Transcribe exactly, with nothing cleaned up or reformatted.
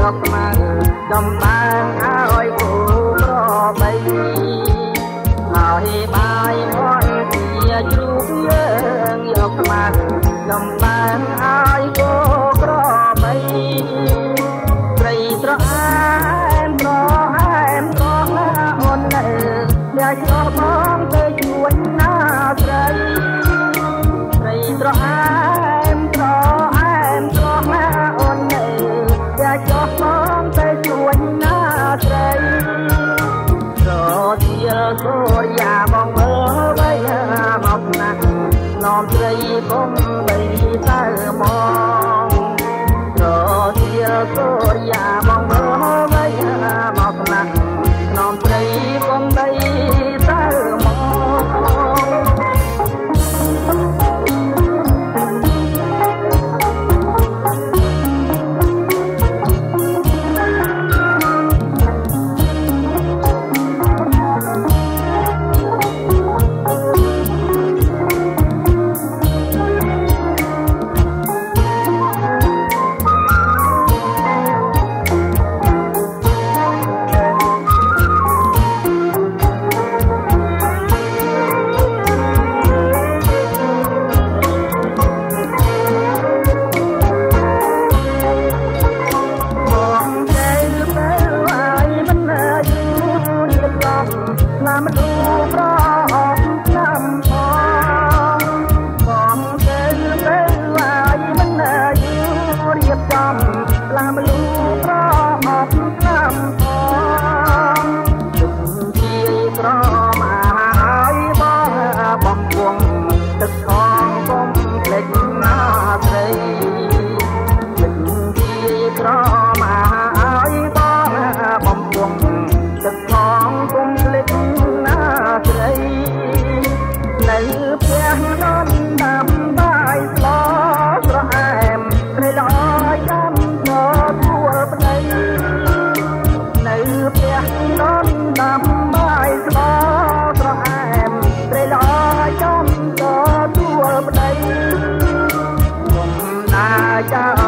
យកស្មើចំបានឲ្យគូប្របីហើយបាយអនជាជ្រូកយើងយកស្មើចំបានឲ្យគូក្របីត្រីត្រអែមត្រអែមត្រណាអូននៅអ្នកឆ្លោះបងទៅជួយណាត្រីត្រីត្រអែមត្រអែមត្រណាអូននៅអ្នកឆ្លោះបងទៅជួយណាត្រីរត់ជាសូរយ៉ាបងមើលបីមកណាស់នាំត្រីបងបីទៅមករត់ជាសូរយ៉ាបងមើលបីមកណាស់នាំត្រីបងបីទៅមកcha